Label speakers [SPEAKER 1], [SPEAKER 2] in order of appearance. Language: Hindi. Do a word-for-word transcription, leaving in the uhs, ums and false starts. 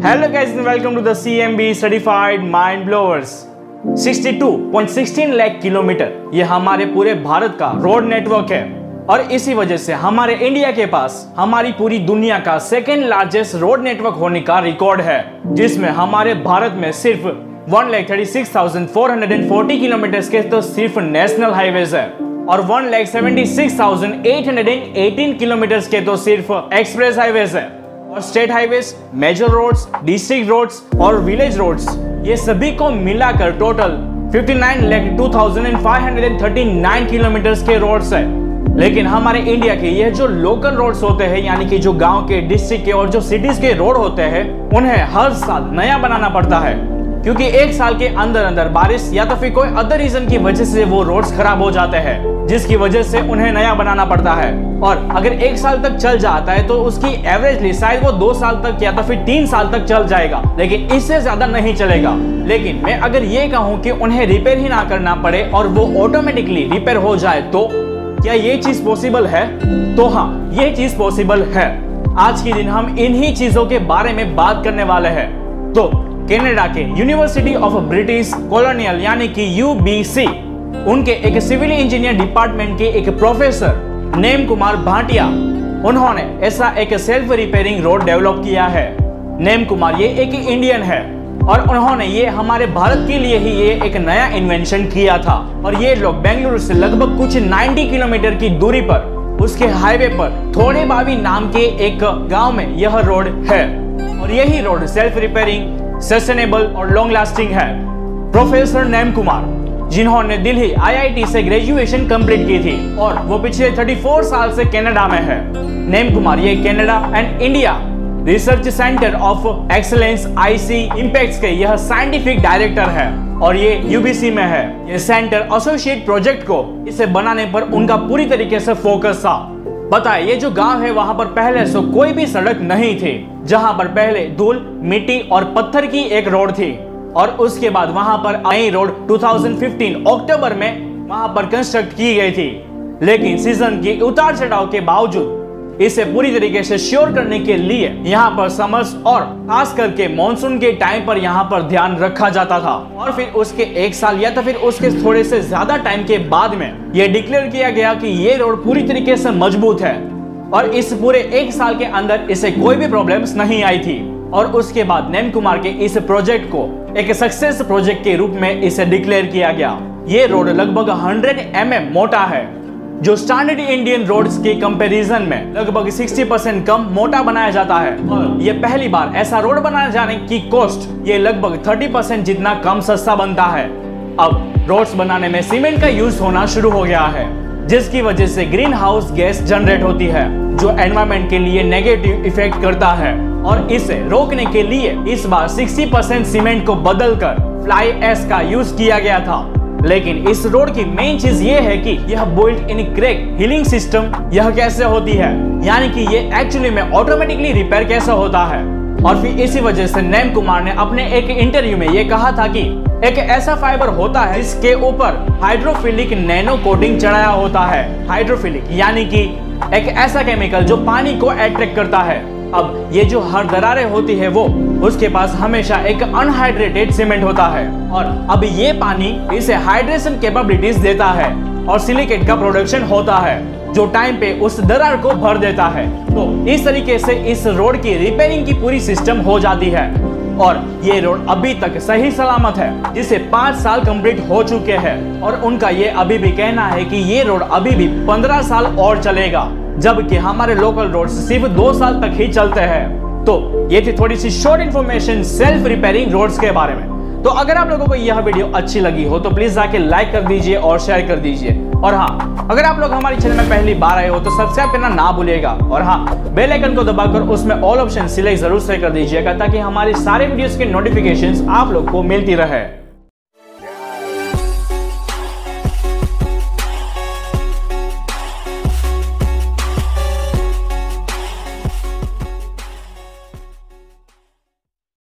[SPEAKER 1] Hello guys and welcome to the C M B Certified Mind Blowers। बासठ पॉइंट एक छह लाख किलोमीटर ये हमारे पूरे भारत का रोड नेटवर्क है और इसी वजह से हमारे इंडिया के पास हमारी पूरी दुनिया का सेकेंड लार्जेस्ट रोड नेटवर्क होने का रिकॉर्ड है, जिसमें हमारे भारत में सिर्फ एक लाख छत्तीस हज़ार चार सौ चालीस किलोमीटर के तो सिर्फ नेशनल हाईवेज है और एक लाख छिहत्तर हज़ार आठ सौ अठारह किलोमीटर के तो सिर्फ एक्सप्रेस हाईवेज है और state highways, major roads, district roads और विलेज रोड्स ये सभी को मिलाकर टोटल उनसठ लाख दो हज़ार पाँच सौ उनतालीस किलोमीटर के रोड्स है। लेकिन हमारे इंडिया के ये जो लोकल रोड्स होते हैं यानी कि जो गांव के, डिस्ट्रिक्ट के और जो सिटीज के रोड होते हैं उन्हें हर साल नया बनाना पड़ता है, क्योंकि एक साल के अंदर अंदर बारिश या तो फिर कोई अदर रीजन की वजह से वो रोड्स खराब हो जाते हैं, जिसकी वजह से उन्हें नया बनाना पड़ता है। और अगर एक साल तक चल जाता है तो उसकी एवरेजली शायद वो दो साल तक या तो फिर तीन साल तक चल जाएगा, लेकिन इससे ज्यादा नहीं चलेगा। लेकिन मैं अगर ये कहूँ कि उन्हें रिपेयर ही ना करना पड़े और वो ऑटोमेटिकली रिपेयर हो जाए तो क्या ये चीज पॉसिबल है? तो हाँ, ये चीज पॉसिबल है। आज के दिन हम इन्हीं चीजों के बारे में बात करने वाले हैं। तो कनाडा के यूनिवर्सिटी ऑफ ब्रिटिश कॉलोनियल यानी कि यू बी सी उनके एक सिविल इंजीनियर डिपार्टमेंट के एक प्रोफेसर नेम कुमार भाटिया, उन्होंने ऐसा एक सेल्फ रिपेयरिंग रोड डेवलप किया है। नेम कुमार ये एक इंडियन है और उन्होंने ये हमारे भारत के लिए ही ये एक नया इन्वेंशन किया था और ये लोग बेंगलुरु से लगभग कुछ नब्बे किलोमीटर की दूरी पर उसके हाईवे पर थोड़े बावी नाम के एक गांव में यह रोड है और यही रोड सेल्फ रिपेयरिंग, सस्टेनेबल और लॉन्ग लास्टिंग है। प्रोफेसर नेम कुमार जिन्होंने दिल्ली आई आई टी से ग्रेजुएशन कंप्लीट की थी और वो पिछले चौंतीस साल से कनाडा में है। नेम कुमार ये Canada and India research centre of excellence I C impacts के यह साइंटिफिक डायरेक्टर है और ये यू बी सी में है। ये सेंटर एसोसिएट प्रोजेक्ट को इसे बनाने पर उनका पूरी तरीके से फोकस था। पता है ये जो गांव है वहां पर पहले से कोई भी सड़क नहीं थी, जहां पर पहले धूल, मिट्टी और पत्थर की एक रोड थी और उसके बाद वहां पर नई रोड दो हज़ार पंद्रह अक्टूबर में वहां पर कंस्ट्रक्ट की गई थी। लेकिन सीजन की उतार चढ़ाव के बावजूद इसे पूरी तरीके से श्योर करने के लिए यहाँ पर समर्स और खास करके मॉनसून के टाइम पर यहाँ पर ध्यान रखा जाता था और फिर उसके एक साल या तो फिर उसके थोड़े से ज्यादा टाइम के बाद में ये डिक्लेयर किया गया कि ये रोड पूरी तरीके से मजबूत है और इस पूरे एक साल के अंदर इसे कोई भी प्रॉब्लम्स नहीं आई थी। और उसके बाद नेम कुमार के इस प्रोजेक्ट को एक सक्सेस प्रोजेक्ट के रूप में इसे डिक्लेयर किया गया। ये रोड लगभग सौ एम एम मोटा है, जो स्टैंडर्ड इंडियन रोड्स के कंपैरिजन में लगभग साठ परसेंट कम मोटा बनाया जाता है और ये पहली बार ऐसा रोड बनाए जाने की कॉस्ट ये लगभग तीस परसेंट जितना कम सस्ता बनता है। अब रोड्स बनाने में सीमेंट का यूज होना शुरू हो गया है, जिसकी वजह से ग्रीन हाउस गैस जनरेट होती है जो एनवायरमेंट के लिए नेगेटिव इफेक्ट करता है और इसे रोकने के लिए इस बार साठ परसेंट सीमेंट को बदलकर फ्लाई एश का यूज किया गया था। लेकिन इस रोड की मेन चीज ये है कि यह built in crack healing system यह कैसे होती है, यानी कि ये एक्चुअली में ऑटोमेटिकली रिपेयर कैसे होता है। और फिर इसी वजह से नेम कुमार ने अपने एक इंटरव्यू में ये कहा था कि एक ऐसा फाइबर होता है जिसके ऊपर हाइड्रोफिलिक नैनो कोटिंग चढ़ाया होता है। हाइड्रोफिलिक यानी कि एक ऐसा केमिकल जो पानी को अट्रैक्ट करता है। अब ये जो हर दरारें होती है वो उसके पास हमेशा एक अनहाइड्रेटेड सीमेंट होता है और अब ये पानी इसे हाइड्रेशन कैपेबिलिटीज देता है और सिलिकेट का प्रोडक्शन होता है जो टाइम पे उस दरार को भर देता है। तो इस तरीके से इस रोड की रिपेयरिंग की पूरी सिस्टम हो जाती है और ये रोड अभी तक सही सलामत है, जिसे पांच साल कंप्लीट हो चुके हैं और उनका ये अभी भी कहना है कि ये रोड अभी भी पंद्रह साल और चलेगा, जबकि हमारे लोकल रोड सिर्फ दो साल तक ही चलते हैं। तो ये थी थोड़ी सी short information self repairing roads के बारे में। तो अगर आप लोगों को यह वीडियो अच्छी लगी हो तो प्लीज जाके लाइक कर दीजिए और शेयर कर दीजिए। और हाँ, अगर आप लोग हमारे चैनल में पहली बार आए हो तो सब्सक्राइब करना ना भूलिएगा और हाँ, बेल आइकन को दबाकर उसमें ऑल ऑप्शन सिलेक्ट जरूर से कर दीजिएगा ताकि हमारी सारे वीडियोस के नोटिफिकेशंस आप लोग को मिलती रहे।